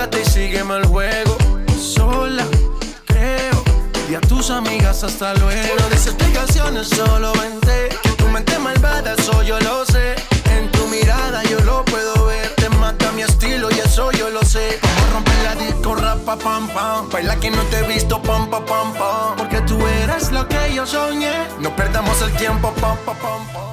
Olvídate y sígueme el juego. Sola, creo. Y a tus amigas hasta luego. No des explicaciones, solo vente. Que tu mente malvada, eso yo lo sé. En tu mirada yo lo puedo ver. Te mata mi estilo y eso yo lo sé. Vamos a romper la disco, rapa, pam, pam. Baila que no te he visto, pam, pam, pam, pam. Porque tú eres lo que yo soñé. No perdamos el tiempo, pam, pam, pam, pam.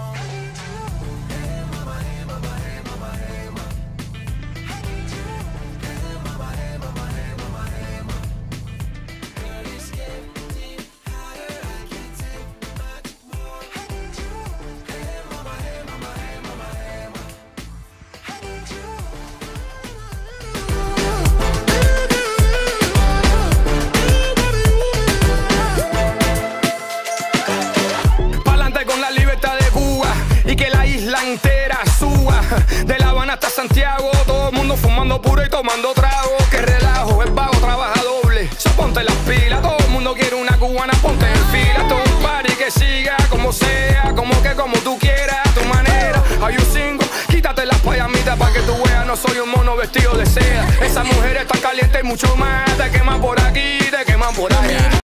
Entera suba, de La Habana hasta Santiago, todo el mundo fumando puro y tomando trago. Que relajo, el vago trabaja doble, so ponte las pilas, todo el mundo quiere una cubana, ponte en fila. Todo un party que siga, como sea, como tú quieras, a tu manera. Hay un cinco, quítate las payamitas pa' que tú veas, no soy un mono vestido de seda. Esas mujeres están calientes y mucho más, te queman por aquí, te queman por allá.